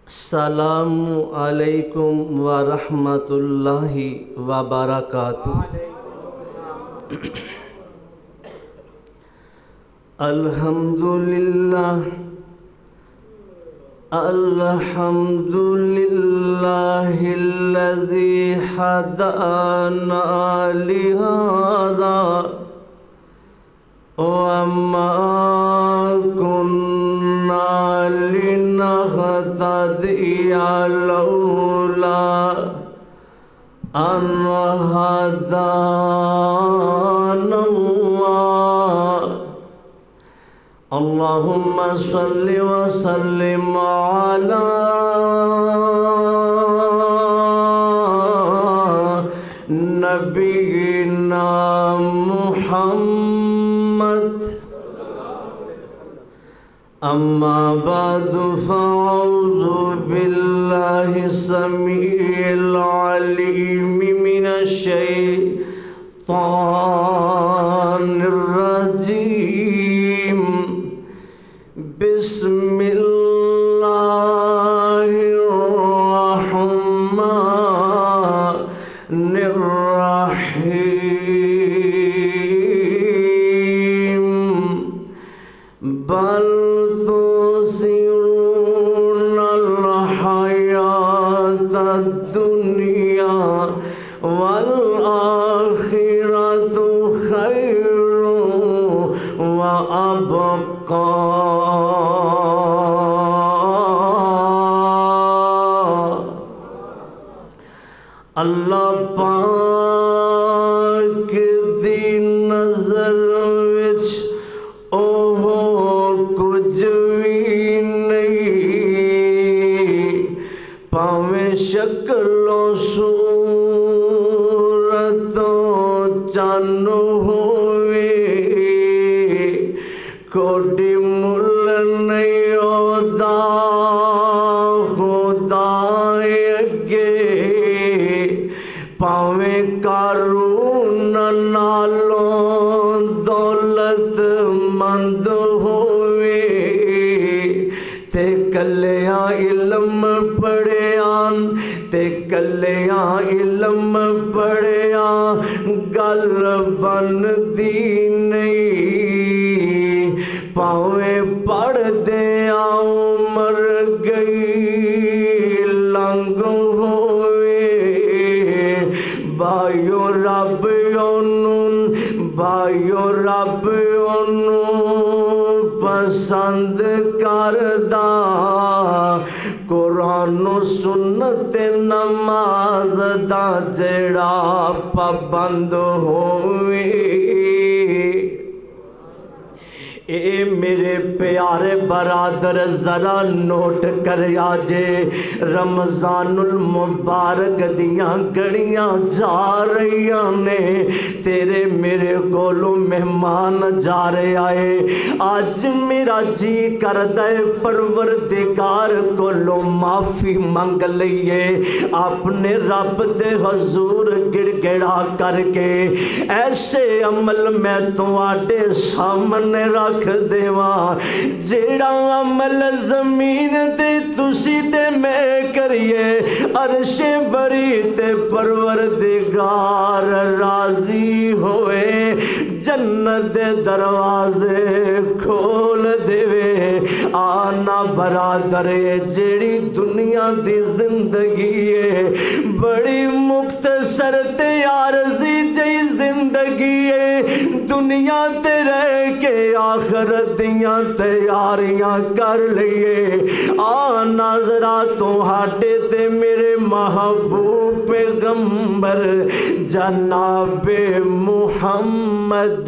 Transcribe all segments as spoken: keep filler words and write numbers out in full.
السلام علیکم ورحمۃ اللہ وبرکاتہ۔ الحمدللہ الحمدللہ الذی ہدانا لہذا وما كنا لنهتدي لولا أن هدانا الله اللهم صل وسلم على نبينا محمد أما بعد فأعوذ بالله السميع العليم من الشيطان الرجيم بسم الله الرحمن الرحيم بل الدنيا والآخرة خير وأبقى اللہ پاک دی نظر وچ اوہ کچھ بھی نہیں، پاویں شکل و صورت و چن ہوئے، کوئی مل نہیں ہوتا خدا اگے، پاویں قارون نالوں دولت مند ہوئے، تے کلیاں علم پڑھیاں تے کلیاں علم پڑھیاں گل بندی نہیں، پاویں پڑھ دیاں عمر گئی لنگ ہوئے، بھائیو رب اونوں بھائیو رب اونوں پسند کردہ، قرآن و سنت نماز دا جڑا پابند ہوئے۔ اے میرے پیارے برادر ذرا نوٹ کر آجے، رمضان المبارک دیاں گھڑیاں جا رہیاں نے، تیرے میرے کولوں مہمان جا رہے آئے، آج میرا جی کردے پروردگار کولوں معافی منگ لئیے، اپنے رب دے حضور گڑ گڑا کر کے ایسے عمل میں تو آٹے سامنے رکھ دیواں جیڑا عمل زمین تے تسی تے میں کریے، عرش بری تے پروردگار راضی ہوئے، جنت دے دروازے کھول دیوے۔ آنا برادر جیڑی دنیا دی زندگی ہے بڑی مختصر تے عارضی جئی زندگی ہے، دنیا تے رہ کے آخرت دیاں تیاریاں کر لئے۔ آنا ذرا تو ہاٹے تے میرے محبوب پیغمبر جناب محمد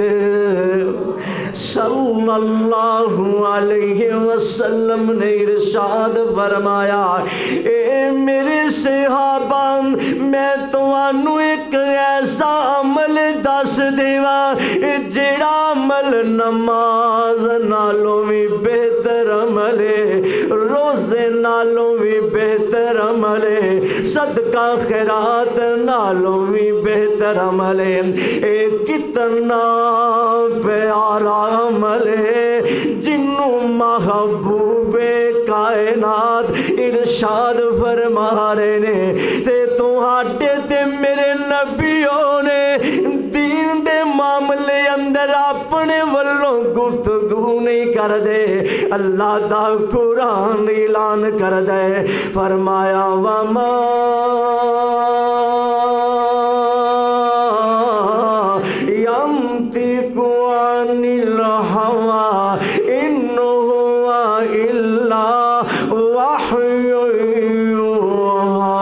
صلی اللہ علیہ وسلم نے ارشاد فرمایا، اے میرے صحابہ میں تمہانوں ایک ایسا عمل دس دیواں جیڑا عمل نماز نالوں بھی بہتر عمل ہے، روزے نالوں بھی بہتر عمل ہے، صدقہ خیرات نالوں بھی بہتر عمل ہے، اے کتنا پیارا عمل ہے جنوں محبوب کائنات ارشاد ارشاد فرما رہے نے تے تہاڈے تے میرے نبیوں نے دین دے معاملے اندر اپنے والوں گفتگو نہیں کر دے اللہ دا قرآن اعلان کر دے فرمایا وما ينطق عن الهوى إن هو إلا وحي يوحى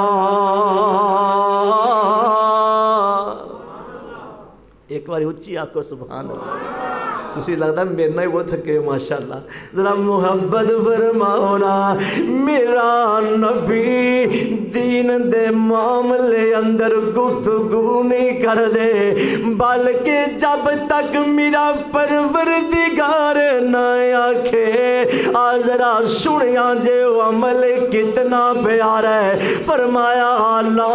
ایک بار اچھی آکو سبحان اللہ تسی لگتا میرے نہ وہ تھکے ماشاءاللہ ذرا محبت فرماؤنا میرا نبی دین دے معاملے اندر گفتگو نہیں کر دے بلکہ جب تک میرا پروردگار نہ آکھے ذرا سنیا جے وہ عمل کتنا پیارا ہے فرمایا لا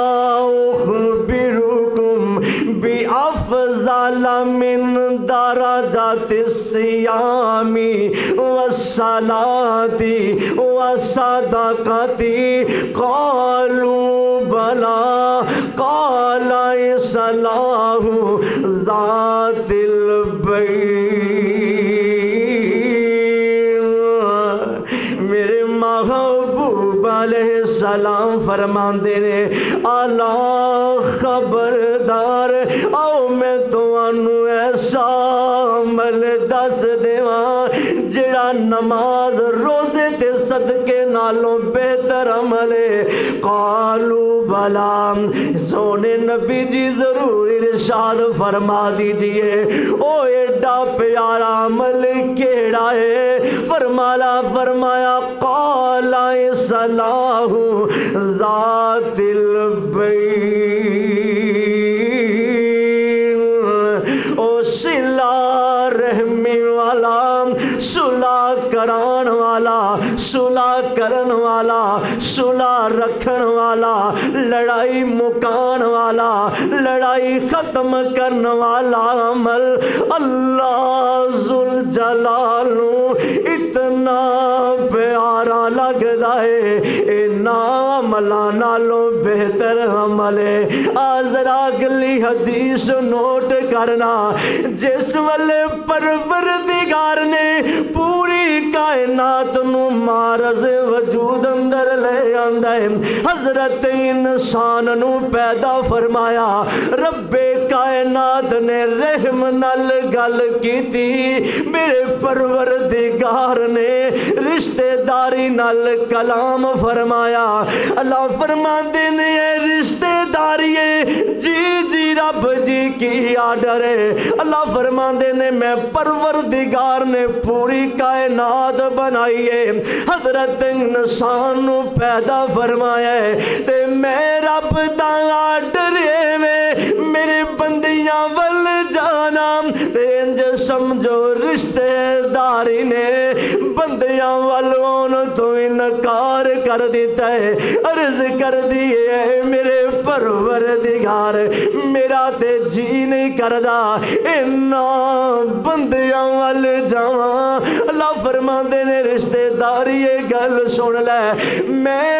اخبرکم بأفضل من درجات الصيام والصلاة والصدقة قالوا بلى قال إصلاح ذات البين میرے محبوب علیہ السلام فرماندے نے الا خبردار آؤ میں تمہانوں ایسا عمل دس دیواں جڑا نماز روزے تے صدقے نالوں بہتر عمل ہے قالوا بلا سونے نبی جی ضرور ارشاد فرما دیجئے او ایڈا پیارا عمل کیڑا ہے فرمایا فرمایا قال اصلاح ذات البین او صلہ رحمی والا صلح کران والا صلح کرن والا صلح رکھن والا لڑائی مکان والا لڑائی ختم کرن والا عمل اللہ ذوالجلال اتنا پیارا لگدا ہے اینا عملاں نالوں بہتر عمل ہے آذرا اگلی حدیث نوٹ کرنا جس والے پروردگار نے پوری کائنات نو مارز وجود اندر لے آندا ہے حضرت انسان نو پیدا فرمایا رب کائنات نے رحم نال گل کیتی میرے پروردگار نے رشتہ داری نال کلام فرمایا اللہ فرماندے نے یہ رشتہ داری جی جی رب جی کی آڈر ہے اللہ فرماندے نے میں پروردگار نے پوری کائنات بنائی ہے حضرت انسان نو پیدا فرمایا ہے تے میں رب دا آڈر ہے میرے بندیاں ول جانا تے انج سمجھو رشتہ داری نے بندیاں والوں تو انکار کر دیتا ہے عرض کر دیئے میرے پروردگار میرا تے جی نہیں کردا اینا بندیاں وال جاواں اللہ فرماندے نے رشتہ داری یہ گل سن لے میں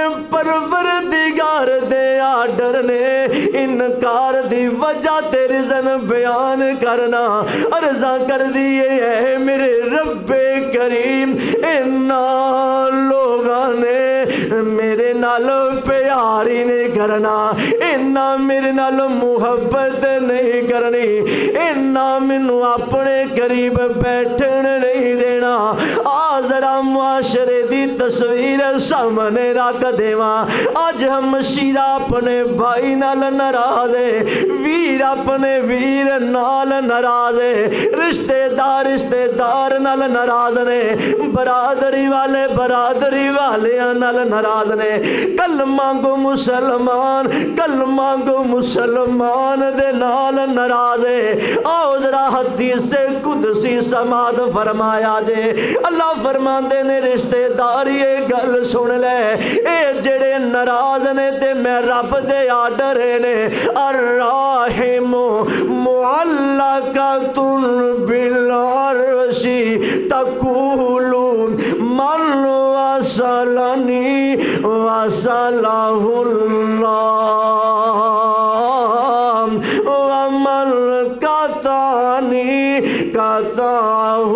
پروردگار دے آڈر نے انکار دی وجہ تیرے زن بیان کرنا عرضہ کر دیئے ہے میرے رب کریم اینا لوگاں نے میرے نالو پیاری نہیں کرنا اینا میرے نالو محبت نہیں کرنی اینا منو اپنے قریب بیٹھن نہیں دینا آذرا معاشرے دی تصویر سامنے رکھ دیواں آج ہم شیرہ اپنے بھائی نال ناراض ہے ویر اپنے ویر نال ناراض ہے رشتہ دار رشتہ دار نال ناراض نے برادری والے برادری والے نال ناراض نے کل مانگو مسلمان کل مانگو مسلمان دے نال ناراض ہے آؤ ذرا حدیث سے قدسی سماعت فرمایا جے اللہ فرماندے نے رشتہ داری یہ گل سن لے اے جڑے ناراض نے تے میں رب دے آڈر نے الرحم معلقۃ بالعرش تقول من وصلنی قَسَلَهُ اللَّهُ وَمَنْ قَطَعَنِي قَطَعَهُ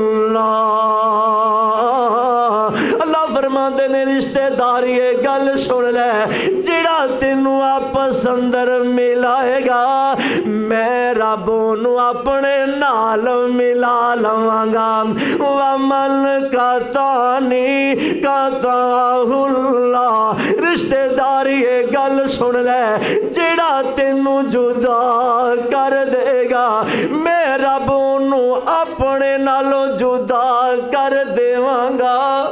اللَّهُ۔ اللہ فرماندے نے رشتے داری یہ گل سن لے، جڑا تینوں آپس اندر ملائے گا میں رب نو اپنے نال ملا لواں گا۔ وَمَنْ قَطَعَنِي قَطَعَهُ اللَّهُ، رشتے داری یہ گل سن لے، جڑا تینوں جدا کر دے گا میں رب نو اپنے نالوں جدا کر دیواں گا۔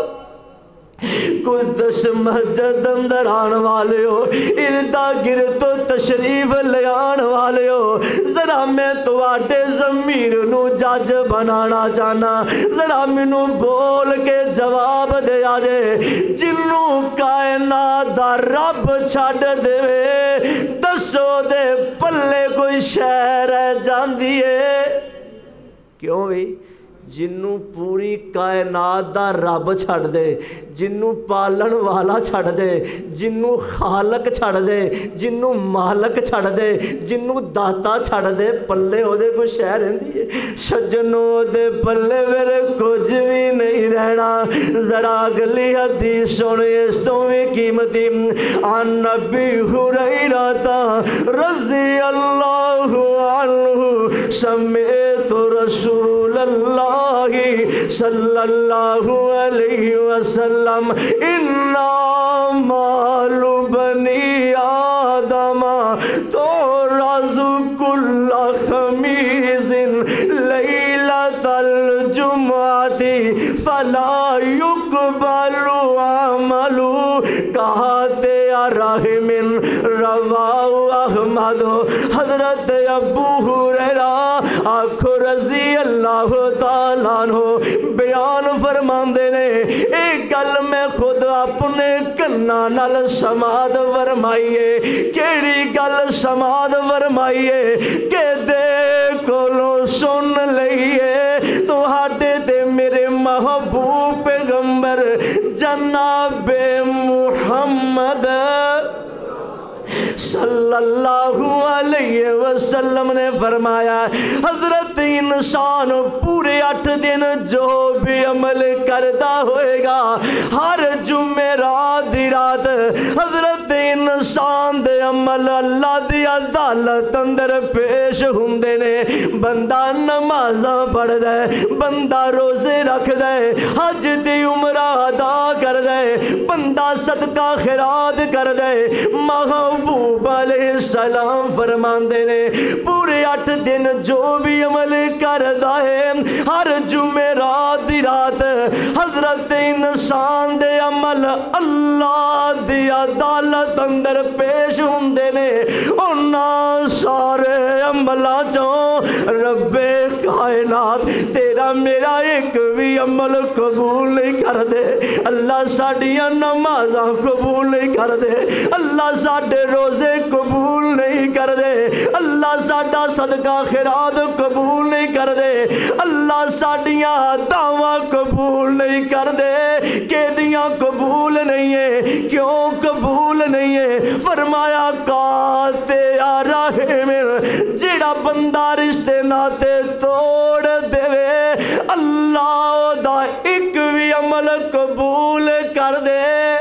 قدس مسجد اندر آن والے ہو، اردا گرد تو تشریف لے آن والے ہو، ذرا میں تو آٹے ضمیر نو جج بنانا چاہنا، ذرا مینو بول کے جواب دے آجے، جنوں کائنات دا رب چھڈ دے دسو دے پلے کوئی شے رہ جاندی ہے؟ کیوں بھی؟ جنوں پوری کائنات دا رب چھڑ دے، جنوں پالن والا چھڑ دے، جنوں خالق چھڑ دے، جنوں مالک چھڑ دے، جنوں داتا چھڑ دے، پلے ہو دے کوئی شے رہندی ہے؟ سجنوں دے پلے میرے کچھ بھی نہیں رہنا۔ ذرا اگلی حدیث سن اس تو بھی قیمتی، عن نبی ہریرہ رضی اللہ عنہ سمعت رسول اللہ صلی اللہ علیہ وسلم اِنَّا مَالُ بَنِي آدَمَ تُعْرَضُ كُلَّ خَمِيسٍ لَيْلَةَ الْجُمْعَةِ فَلَا يُقْبَلُ عَمَلُ قَحْطِ رَحِمٍ رواہ احمد۔ حضرت ابو ہریرہ آنکھو رضی اللہ تعالیٰ عنہ بیان فرماندے نے، ایک گل میں خود اپنے کنا نال سماعت فرمائیے۔ کیڑی گل سماعت فرمائیے کہ دے کولو سن لئیے تو ہاٹے تے میرے محبوب پیغمبر جناب محمد صلی اللہ علیہ وسلم نے فرمایا، حضرت انسان پورے آٹھ دن جو بھی عمل کرتا ہوئے گا، ہر جمعرات دی رات حضرت انسان دے عمل اللہ دی عدالت اندر پیش ہوندے نے۔ بندہ نماز پڑھ دے، بندہ روزے رکھ دے، حج دی عمرہ ادا کر دے، بندہ صدقہ خیرات کر دے، محبوب علیہ السلام فرماندے نے پورے آٹھ دن جو بھی عمل کردا ہے، ہر جمعرات دی رات حضرت انسان دے عمل اللہ دی عدالت اندر پیش ہوندے نے۔ انہاں سارے عملاں چوں رب کائنات تیرا میرا ایک بھی عمل قبول نہیں کر دے۔ اللہ ساڈیاں نمازاں قبول نہیں کر دے، اللہ ساڈے روزے قبول نہیں کر دے، اللہ ساڈا صدقہ خیرات قبول نہیں کر دے، اللہ ساڈیاں دعواں قبول نہیں کر دے۔ کیدیاں قبول نہیں ہے، کیوں قبول نہیں ہے؟ فرمایا قاطع رحم، جڑا بندہ رشتے ناتے توڑ دے اللہ دا ایک بھی عمل قبول کر دے۔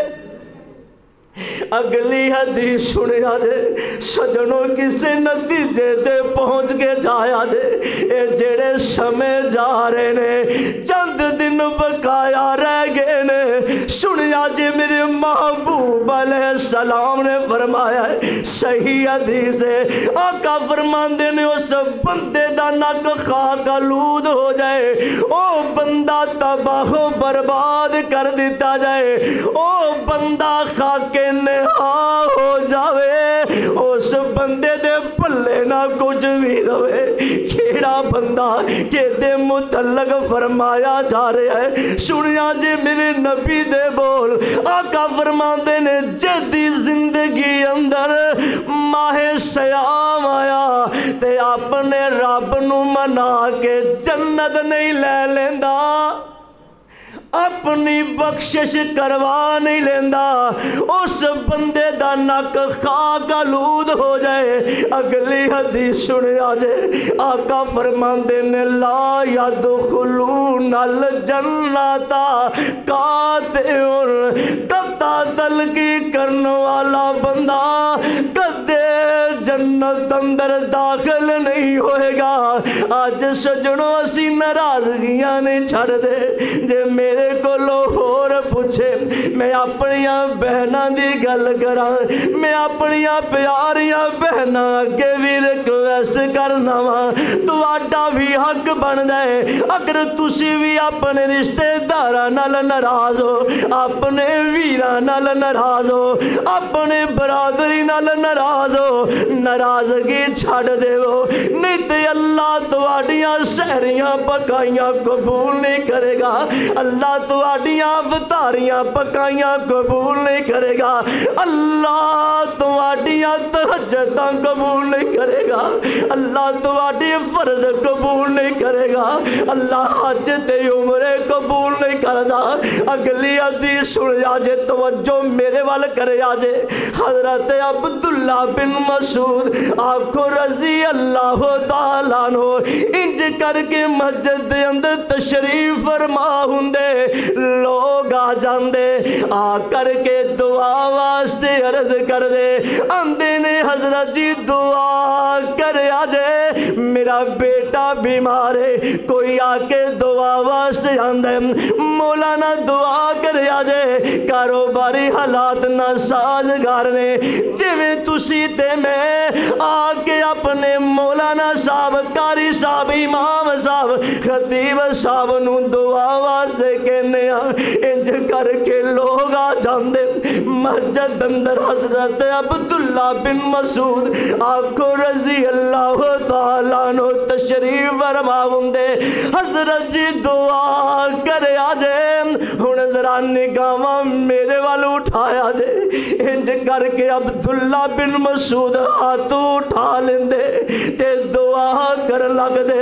اگلی حدیث سنیا جے سجنوں کسے نتیجے دے پہنچ کے جایا جے، اے جڑے سمے جا رہے نے چند دن بقایا رہ گئے نے۔ سنیا جے میرے محبوب علیہ السلام نے فرمایا ہے، صحیح حدیث ہے، آقا فرماندے نے اس بندے دا نک خاک آلود ہو جائے، او بندہ تباہ و برباد کر دیتا جائے، او بندہ خاک نہا ہو جاوے، اس بندے دے پلے نہ کچھ بھی رہے۔ کیڑا بندہ کہ دے متعلق فرمایا جا رہا ہے، سنیا جی میرے نبی دے بول، آقا فرماندے نے جدی زندگی اندر ماہ سیام آیا تے اپنے رب نو منا کے جنت نہیں لے لیندا۔ اپنی بخشش کروا نہیں لینا، اس بندے دا نک خاک آلود ہو جائے۔ اگلی حدیث سنیا جے، آقا فرماندے نے لا یدخلون الجنت قاطع، قطع دلگی کرنے والا بندہ کدے جنت اندر داخل نہیں ہوئے گا۔ آج سجنوں اسی ناراضگیاں نہیں چھڑ دے، جے میرے کو لو ہور پوچھے میں اپنیاں بہناں دی گل کراں، میں اپنیاں پیاریاں بہناں اگے بھی ریکویسٹ کرنا وا، تہاڈا بھی حق بن جائے اگر تسی بھی اپنے رشتے داراں نال ناراض ہو، اپنے ویراں نال ناراض ہو، اپنے برادری نال ناراض ہو، ناراضگی چھڑ دیو، نہیں تے اللہ تہاڈیاں سحریاں پکائیاں قبول نہیں کرے گا، اللہ تہاڈیاں افطاریاں پکائیاں قبول نہیں کرے گا، اللہ تہاڈیاں تہجداں قبول نہیں کرے گا، اللہ تہاڈی فرض قبول نہیں کرے گا، اللہ حج تے عمرے قبول نہیں کردا۔ اگلی حدیث سن جے، توجہ میرے وال کرے آجے، حضرت عبداللہ بن مسعود آکھو رضی اللہ تعالیٰ عنہ انج کر کے مسجد دے اندر تشریف فرما ہوندے، لوگ آ جاندے، آ کر کے دعا واسطے عرض کر دے، آندے نے حضرت جی دعا کر آجے، میرا بیٹا بیمار ہے، کوئی آ کے دعا واسطے آندے، مولانا دعا کر آجے، کاروباری حالات نہ سازگار نے، جویں تسی تے میں آ کے اپنے مولانا صاحب، قاری صاحب، امام صاحب، خطیب صاحب نو دعا واسطے کہنے آ، انج کر کے لوگ آ جاندے مسجد اندر۔ حضرت عبداللہ بن مسعود آکھو رضی اللہ تعالیٰ عنہ تشریف فرما ہوندے، حضرت جی دعا کرے آجے، ہن ذرا نگاہاں میرے وال اٹھایا جے، انج کر کے عبداللہ بن مسعود ہاتھ اٹھا لیندے تے دعا کر لگ دے،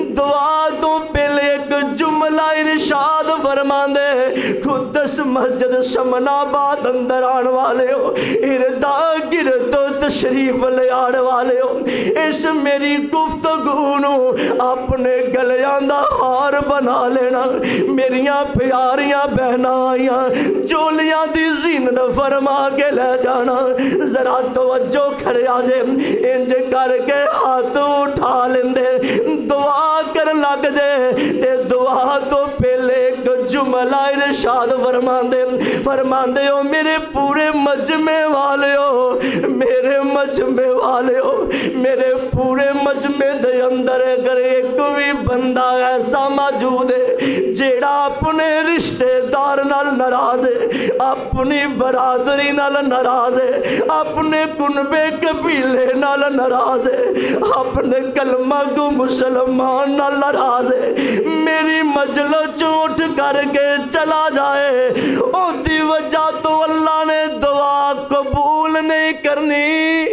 دعا تو پہلے ایک جملہ ارشاد فرماندے، خود اس مسجد سمن آباد اندر آن والے ہو، اردا گرد تشریف لے آن والے ہو، اس میری گفتگو نو اپنے گلیاں دا ہار بنا لینا، میریاں پیاریاں بہناں آئیاں چولیاں دی زینت فرما کے لے جانا، ذرا توجہ کرے آجے، انج کر کے ہاتھ اٹھا لیندے، دعا کر لگ دے، تے دعا تو پہلے ایک جملہ ارشاد فرماندے، فرماندے ہو میرے پورے مجمع والے ہو، میرے مجمع والے ہو، میرے پورے مجمع دے اندر اگر ایک بھی بندہ ایسا موجود ہے جیڑا اپنے رشتے دار نال ناراض ہے، اپنی برادری نال ناراض ہے، اپنے کنبے قبیلے نال ناراض ہے، اپنے کلمہ کو مسلمان نال ناراض ہے، میری مجلس چوٹ کر کے چلا جائے، او دی وجہ تو اللہ نے دعا قبول نہیں کرنی۔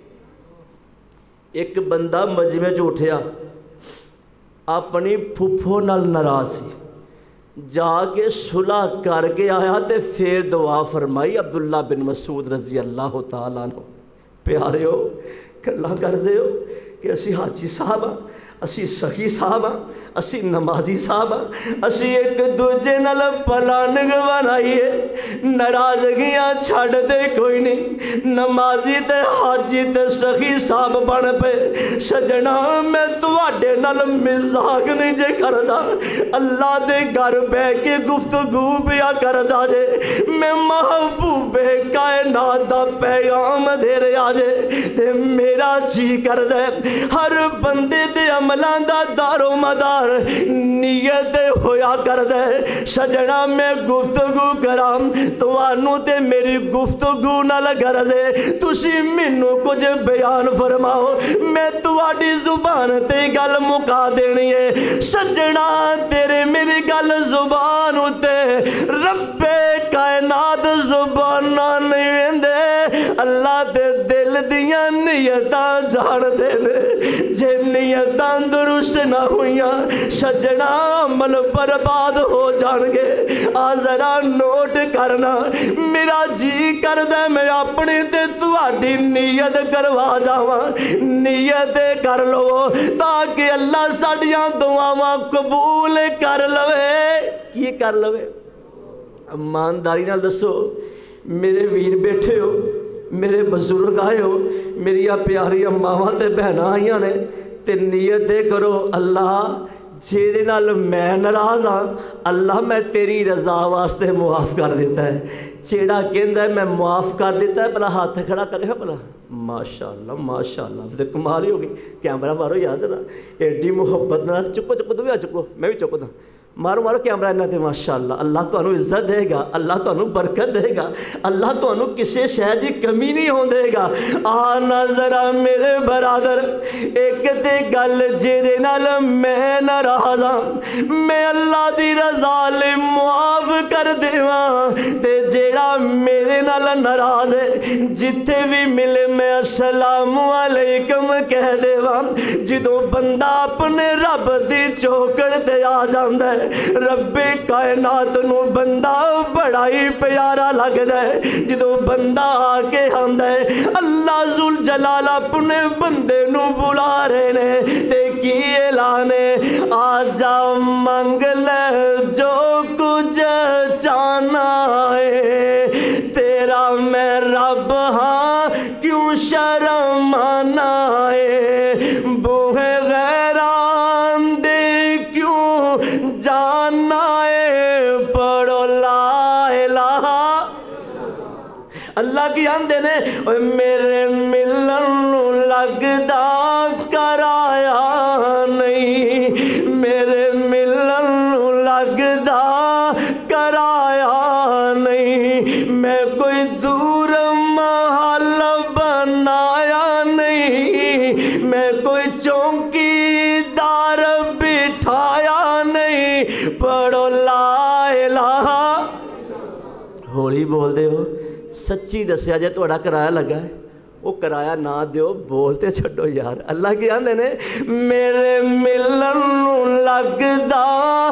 ایک بندہ مجمع چ اٹھیا، اپنی پھپھو نال ناراض سی، جا کے صلح کر کے آیا تے پھر دعا فرمائی۔ عبداللہ بن مسعود رضی اللہ تعالیٰ عنہ پیارے ہو، گلاں کر دے ہو کہ اسی حاجی صاحب ہاں، اسی سخی صاحب ہاں، اسی نمازی صاحب ہاں، اسی ایک دوجے نال پلاننگ بنائیے، ناراضگیاں چھڑ دے کوئی نہیں، نمازی تے حاجی تے سخی صاحب بن پے، سجنا میں تواڈے نال مزاق نہیں جے کردا، اللہ دے گھر بہ کے گفتگو پیا کردا جے، میں محبوب کائنات دا پیغام دے رہا جے، تے میرا جی کردا ہر بندے دے عملاں دا دار و مدار نیت ہویا کردے۔ سجنا میں گفتگو کرام توانو تے میری گفتگو نہ لگا دے، تسی مینوں کچھ بیان فرماؤ، میں تواڈی زبان تے گل مکا دینی ہے۔ سجنا تیرے میری گل زبان تے رب کائنات زبان نہیں دے، اللہ دے دل دل دیاں نیتاں جاندے نے جے نیتاں درست نہ ہوئیاں سجنا عمل برباد ہو جان گے آ ذرا نوٹ کرنا میرا جی کردہ میں اپنی تے تواڈی نیت کروا جاواں نیت کر لو تاکہ اللہ ساڈیاں دعاواں قبول کر لوے کی کر لوے ایمانداری نال دسو میرے ویر بیٹھے ہو میرے بزرگ آئے ہو میری پیاری ماواں تے بہناں آئیاں نے تے نیت کرو اللہ جیدے نال میں ناراض ہاں اللہ میں تیری رضا واسطے معاف کر دیتا ہے جیڑا کہندا ہے میں معاف کر دیتا ہے بلا ہاتھ کھڑا کرے ہاں بلا ماشاءاللہ ماشاءاللہ تے کمال ہی ہو گئی کیمرہ مارو یاد نا ایڈی محبت نہ چکو چکو تو بھی آ چکو میں بھی چکو دا مارو مارو کیمرہ انہاں تے ماشاءاللہ اللہ تو انہوں عزت دے گا اللہ تو انہوں برکت دے گا اللہ تو انہوں کسے شہر جی کمی نہیں ہوں دے گا آنا ذرا میرے برادر ایک تے گل جے دے نال میں ناراضاں میں اللہ دی رضا لے معاف کر دیواں تے جیڑا میرے نال ناراض ہے جتھے بھی ملے میں السلام علیکم کہہ دیواں جدوں بندہ اپنے رب دی چوکڑ تے آ جاندا ہے رب کائنات نو بندہ بڑا ہی پیارا لگدا ہے جدوں بندہ آ کے آندا ہے اللہ ذل جلال اپنے بندے نو بلا رہے نے تے کی اعلان ہے آ جا منگ لے جو کچھ چاہنا ہے تیرا میں رب ہاں کیوں شرمانا ہے بوہے غیران دے کیوں جانا ہے پڑھو لا الہ اللہ کی آندے نے میرے ملن لگدا کرایا نہیں میرے ملن لگدا کرایا نہیں میں کوئی دور محل بنایا نہیں میں کوئی چونکی دار بٹھایا نہیں پڑھو لا الہ ہولی بول دے ہو سچی دسیا جے تھوڑا کرایہ لگا ہے وہ کرایہ نہ دیو بولتے چھڑو یار اللہ کی آندے نے میرے ملن لگدا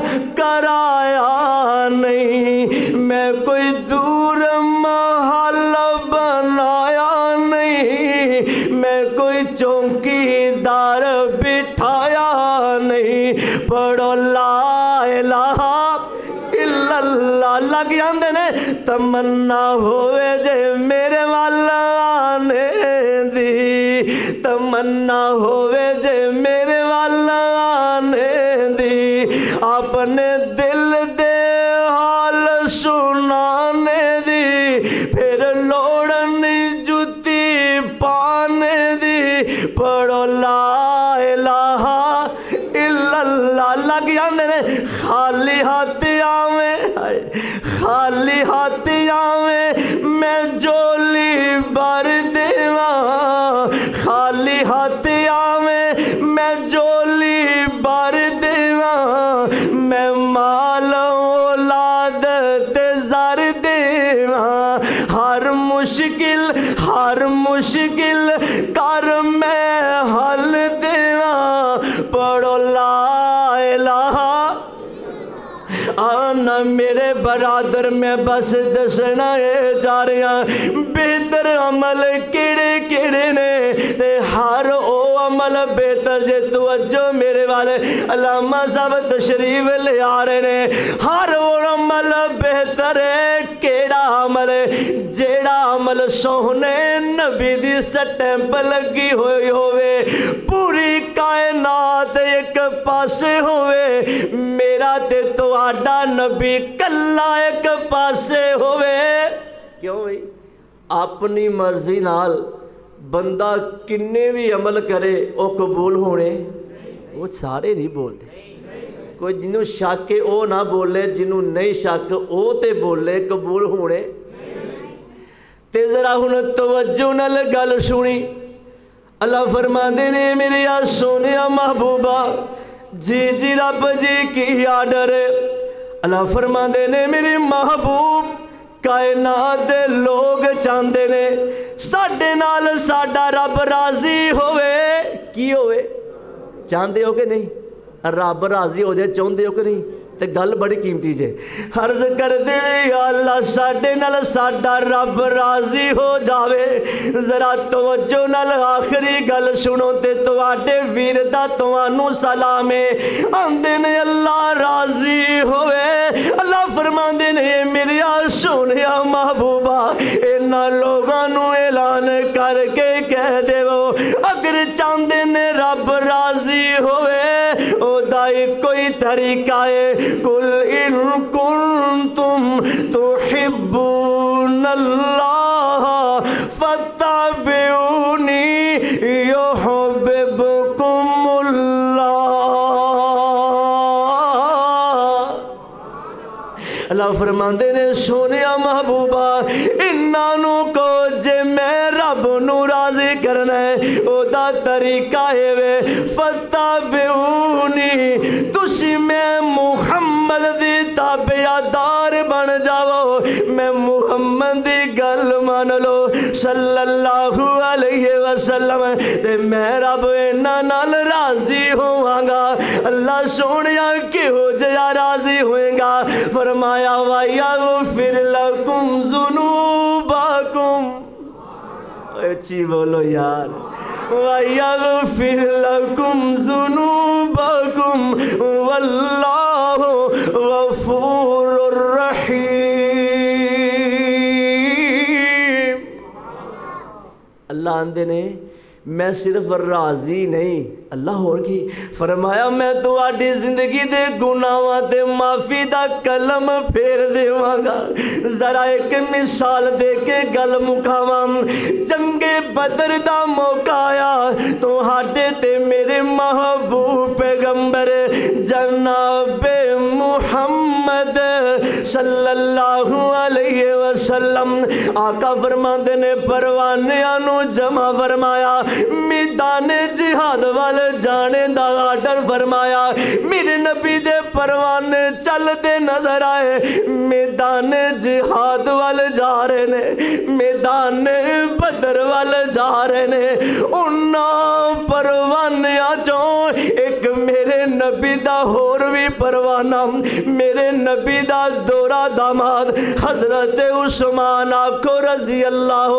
کرایا نہیں میں کوئی دور محل بنایا نہیں میں کوئی چونکی دار بٹھایا نہیں پڑھو لا الہ الا اللہ اللہ کی آندے نے تمنا ہوئے جے میرے والا آنے دی تمنا ہوئے جے میرے والا آنے دی اپنے دل دے حال سنانے دی پھر لوڑنی جوتی پانے دی پڑھو لا الہ الا اللہ اللہ کی آندے نے خالی ہاتھ آویں خالی ہاتھ آویں میں جولی بھر دیواں خالی ہاتھ آویں میں جولی بھر دیواں میں مال اولاد تے زر دیواں ہر مشکل ہر مشکل کر میں حل دیواں پڑھو لا الہ آنا میرے برادر میں بس دسنا ہے جا رہا بہتر عمل کیڑے کیڑے نے تے ہر او عمل بہتر جے توجہ میرے والے علامہ صاحب تشریف لے آ رہے نے ہر او عمل بہتر ہے کیڑا عمل ہے جیڑا عمل سوہنے نبی دی سٹیمپ لگی ہوئی ہوئے پوری کائنات ایک پاسے ہوئے میرا تے تو آڈا نبی کلا ایک پاسے ہوئے کیوں ہوئی اپنی مرضی نال بندہ کنے بھی عمل کرے وہ قبول ہونے وہ سارے نہیں بولتے کوئی جنہوں شک او نہ بولے جنہوں نہیں شک او تے بولے قبول ہونے تے ذرا ہن توجہ نال گل سنی اللہ فرماندے نے میرے آ سونیا محبوبہ جی جی رب جی کی آڈر اللہ فرماندے نے میری محبوب کائنات دے لوگ چاندے نے ساڑھے साडे नाल साडा रब राजी होवे की होवे चाहते हो कि नहीं रब राजी हो जाए चाहते हो कि नहीं ते गल बड़ी कीमती जे अर्ज करदे या अल्लाह साडे नाल साडा रब राजी हो जावे जरा तवज्जो नाल आखिरी गल सुनो ते तुहाडे वीर दा तुहानू सलाम है आंदे ने अल्लाह राजी होवे अल्लाह फरमांदे ने मेरिया सोनिया महबूबा इन्हां लोगां नू ऐलान करके कह देवो अगर चाहते ने रब राजी होवे ओदा कोई तरीका है कुल इन कुंतुम तुहिब्बूनल्लाह फत्तबिऊनी युहिब्बुकुमुल्लाह। अल्लाह फरमांदे ने सोनिया महबूबा इन्हां को जे मैं रब नू राजी करना है ओदा तरीका है वे फत्तबिऊनी तुसी मैं मुहम्मद दी ताबेदार बन जाओ मैं मुहम्मद दी गल मान लो सल्लल्लाहु अलैहि वसल्लम ते मैं रब इन्हां नाल राजी होवांगा। अल्लाह सोनिया किहो जिहा राजी होएगा फरमाया वयगफिर लकुम ज़ुनूबकुम अच्छी बोलो यार वयगफिर लकुम ज़ुनूबकुम वल्लाहु गफूरुर रहीम। अल्लाह आंदे ने मैं सिर्फ राजी नहीं अल्लाह होर की फरमाया मैं तुहाडी जिंदगी दे गुनाहां ते माफ़ी दा कलम फेर देवांगा। जरा एक मिसाल दे के गल मुकावां जंगे बदर दा मौका आया तुहाडे ते मेरे महबूब पैगंबर जनाबे मुहम्मद सल्लल्लाहु अलैहि वसल्लम आका फरमांदे ने परवानियां नू जमा फरमाया मैदान जिहाद वाल जाने दा आर्डर फरमाया मेरे नबी दे परवाने चलते नजर आए मैदान जिहाद वाल जा रहे ने मैदान बदर वाल जा रहे ने उन्हां परवानियां चों एक मेरे नबी दा होर भी परवाना मेरे नबी दा दोरा दामाद हजरत उस्मान आखो रजी अल्लाह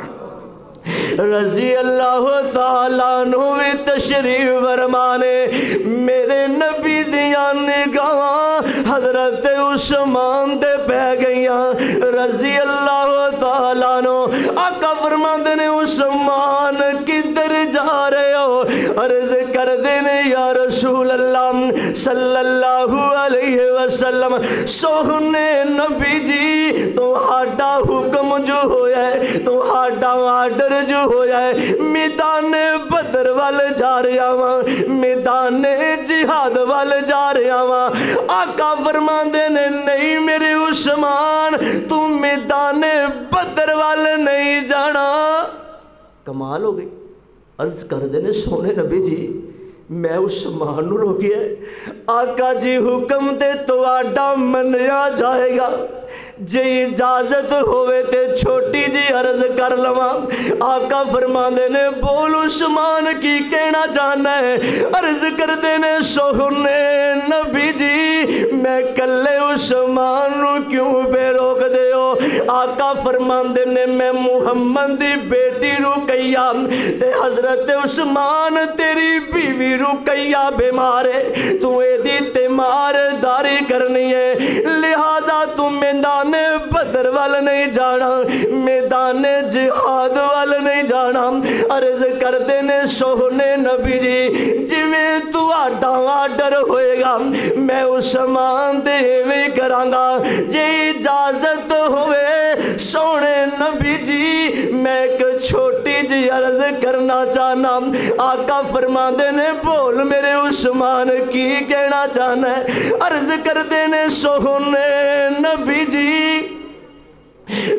रजी अल्लाह ताला नु भी तशरीफ फरमाने मेरे नबी दियां निगाहां हजरत उस्मान दे पै गईयां रजी अल्लाह ताला नु आका फरमांदे ने उस्मान किधर जा रहे हो अर्ज करदे ने या रसूल अल्लाह सल्लल्लाहु अलैहि वसल्लम सोहने नबी जी तुहाडा हुक्म जो होया है तुहाडा आर्डर जो होया है मैदान बदर वाल जा रहा वा मैदान जिहाद वाल जा रहा वा आका फरमांदे ने नहीं मेरे उस्मान तू मैदान बदर वाल नहीं जाना। कमाल हो गई अर्ज कर देने सोने नबी जी मैं उस्मान नू रोकिया आका जी हुक्म ते तुहाडा मन्निया जाएगा जे इजाजत होवे ते छोटी जी अर्ज कर लवा आका फरमांदे ने बोल उस्मान की कहना चाहना है अर्ज करते ने सोहने नबी जी मैं कल्ले उस्मान नू क्यों बे रोक दे हो आका फरमांदे ने मैं मुहम्मद दी बेटी रुकैया ते हजरत उस्मान तेरी बीवी रुकैया बीमार है तू एदी तीमारदारी करनी है लिहाजा तू मैदान बदर वाल नहीं जाना मैदान जिहाद वाल नहीं जाना। अर्ज करते ने सोहने नबी जी जिवें तुहाडा आर्डर होएगा मैं उस्मान ते इवें करांगा जे इजाजत होवे सोने नबी जी मैं एक छोटी जी अर्ज करना चाहना आका फरमांदे ने बोल मेरे उस्मान की कहना चाहना है अर्ज करते ने सोहने नबी जी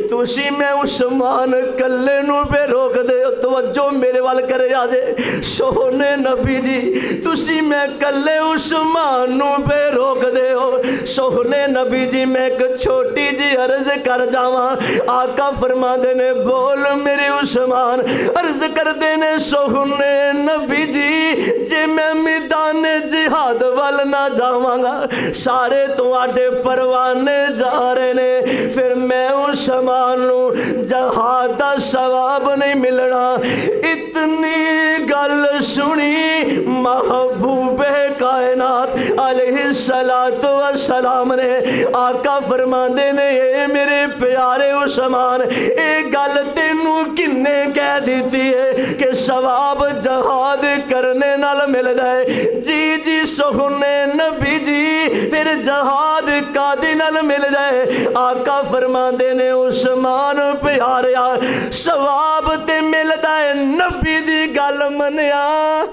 तुसी मैं उस्मान कल्ले नू पे रोक दे तवज्जो मेरे वाल करे आजे सोने नबी जी तुसी मैं कल्ले उस्मान नू पे रोक दे हो सोने नबी जी मैं एक छोटी जी अर्ज कर जावा आका फरमाते ने बोल मेरे उस्मान अर्ज कर देने सोने नबी जी जे मैं मैदान जिहाद वाल ना जावांगा सारे तुहाडे परवाने जा रहे ने फिर मैं उस्मान नू जिहाद दा सवाब नहीं मिलना इतनी गल सुनी महबूबे कायनात अलैहिस्सलातु वस्सलाम ने आका फरमांदे ने ए मेरे प्यारे उस्मान ए गल तेनू किन्ने कह दिती है कि सवाब जिहाद करने नाल मिलदा है जी जी सोहने नबी जी फिर जिहाद कादे नाल मिलदा है आका फरमांदे ने उस्मान प्यारिया सवाब ते मिलदा है नबी दी गल मनिया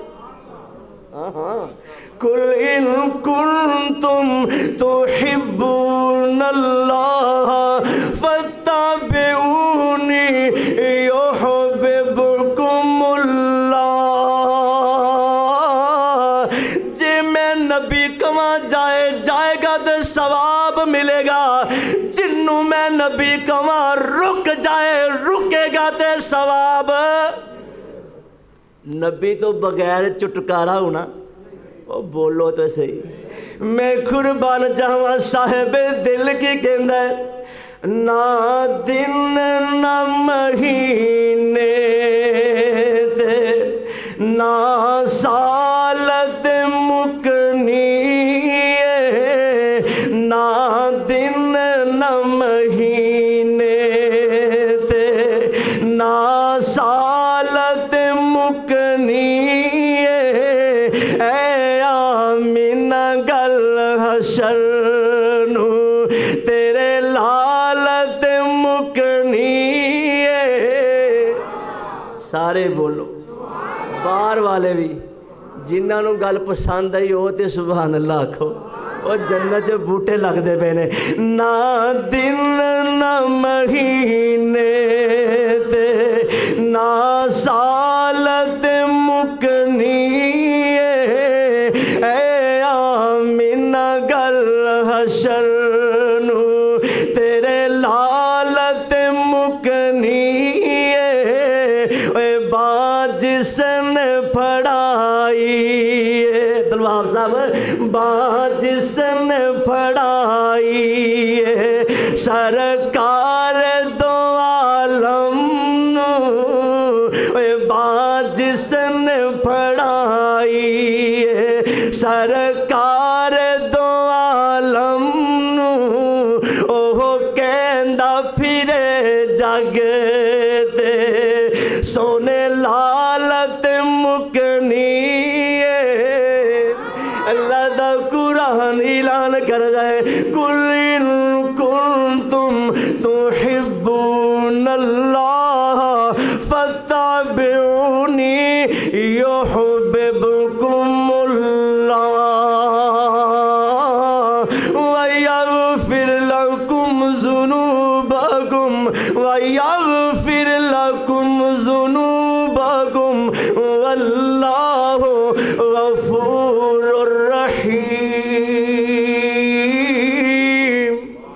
कुल इन कुंतुम तुहिब्बूनल्लाह फत्तबिऊनी युहिब्बुकुमुल्लाह जे मैं नबी कमा जाए जाएगा तो सवाब मिलेगा जिन्नू मैं नबी कमा रुक जाए रुकेगा तो सवाब नबी तो बगैर चुटकारा होना ओ बोलो तो सही मैं कुर्बान जावा साहिब दिल की कहंदा है ना दिन ना महीने ते ना सालत मुकनी ना दिन ना महीने ते ना सालत मुकनी हशर नू तेरे लालत मुकनी सारे बोलो बाहर वाले भी जिन्हां नू गल पसंद आई हो ते सुभान अल्लाह आखो और जन्नत च बूटे लगते पे ने ना दिन ना महीने ते ना सालत मुकनी हशर नू तेरे लालत मुकनी बाजिसन फड़ाई तलवार साहब बाजिसन फड़ाई सरकार दो आलम नू बाजिसन फड़ाई सरकार दो आलम नू ओह कहंदा फिरे जग ते सोने लालत मुकनी अल्लाह दा कुरान ऐलान कर जाए कुल इन कुंतुम तुहिब्बूनल्लाह फत्तबिऊनी युहिब्बुकुमुल्लाह वयगफिर लकुम ज़ुनूबकुम वयगफिर लकुम ज़ुनूबकुम वल्लाहु गफूरुर रहीम।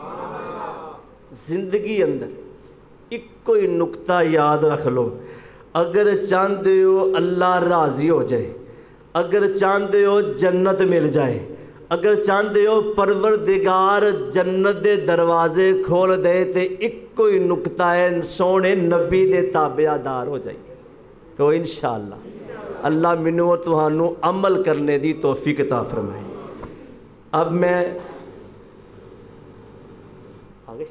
जिंदगी अंदर एक कोई नुक्ता याद रख लो अगर चाहते हो अल्लाह राज़ी हो जाए अगर चाहते हो जन्नत मिल जाए अगर चाहते हो परवरदिगार जन्नत दे दरवाजे खोल दे तो एक कोई नुकता है सोने नबी दे ताबेदार हो जाइए तो इंशाअल्लाह अल्लाह मैनू और तुहानू अमल करने दी तौफीक अता फरमाए। अब मैं आगे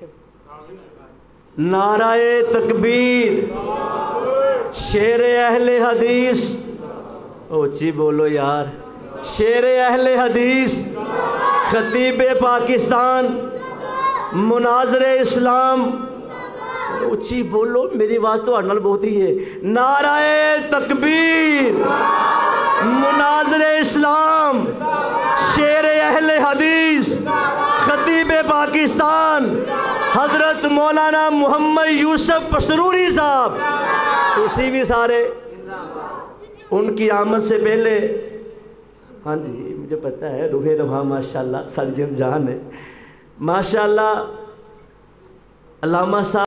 नाराए तकबीर शेर अहले हदीस ऊंची बोलो यार शेर अहले हदीस खतीब पाकिस्तान मुनाज़रे इस्लाम ऊंची बोलो मेरी आवाज़ तो नाल बहुत ही है नाराए तकबीर मुनाज़रे इस्लाम शेर अहले हदीस खतीब पाकिस्तान हज़रत مولانا محمد یوسف پسروری صاحب اسی بھی سارے، ان کی آمد سے پہلے، ہاں جی مجھے پتہ ہے روح رواں ماشاءاللہ سرجن جان ہے ماشاءاللہ، علامہ صاحب